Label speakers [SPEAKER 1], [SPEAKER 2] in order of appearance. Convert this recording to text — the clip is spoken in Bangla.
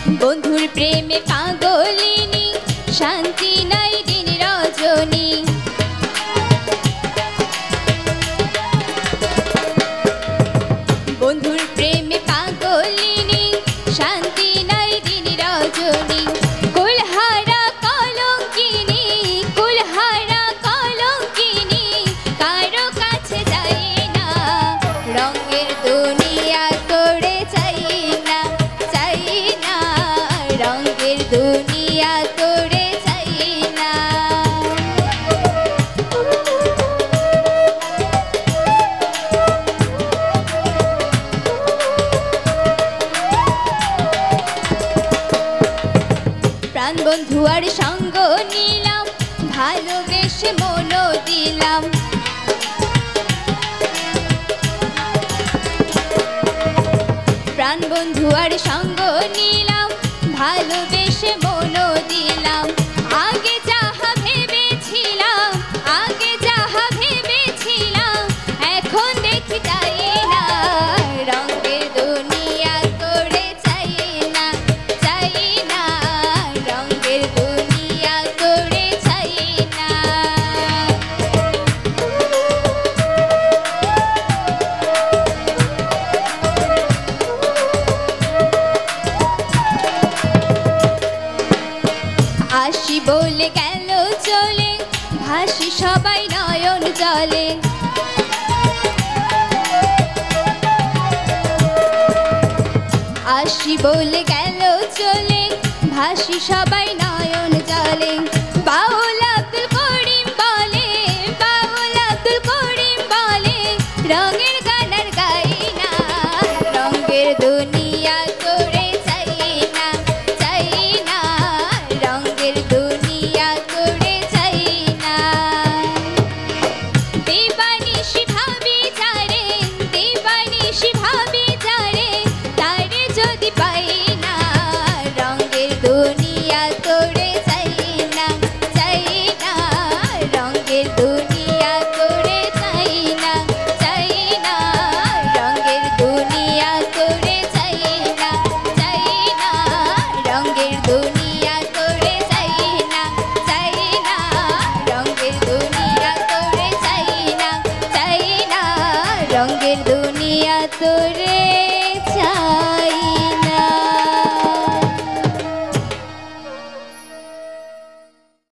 [SPEAKER 1] বন্ধুর প্রেমে পাগলিনী, শান্তি নাই দিন রজনী। বন্ধুর প্রেমে পাগলিনী, শান্তি নাই দিন রজনী। কুলহারা কলঙ্কিনী, কুলহারা কলঙ্কিনী, কারো কাছে যাই না। রঙের দুনিয়া তোরে চাই না, চাই না। রঙের দুনিয়া তোরে চাই না। প্রাণ বন্ধু আর সঙ্গ নিলাম, ভালোবেসে মনও দিলাম। প্রাণ বন্ধু আর সঙ্গ নিলাম, ভালোবেসে মনও দিলাম। আগে যাহা ভেবেছিলাম, আগে যাহা ভেবেছিলাম, এখন দেখি তাই না। রঙের দুনিয়া তোরে চাই না, চাই না। রঙের দুনিয়া তোরে চাই না। আসি বলে গেল চলে, ভাসি সবাই নয়ন জলে। আসি বলে গেল চলে, ভাসি সবাই নয়ন জলে। বাউল আব্দুল করিম বলে, বাউল আব্দুল করিম বলে, রঙের গান আর গাই না। রঙের দুনিয়া তোরে চাই না, চাই না। রঙের দুনিয়া তোরে চাই না। দিবানিশি ভাবি যারে, দিবানিশি ভাবি যারে, তারে যদি পাই না। রঙের দুনিয়া তোরে চাই না, চাই না। রঙের দুনিয়া তোরে চাই না, চাই না। রঙের দুনিয়া তোরে চাই না, চাই না। রঙের